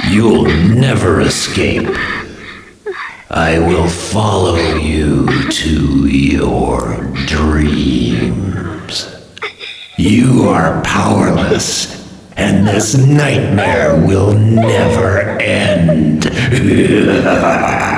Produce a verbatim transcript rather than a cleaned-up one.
You'll never escape. I will follow you to your dreams. You are powerless, and this nightmare will never end.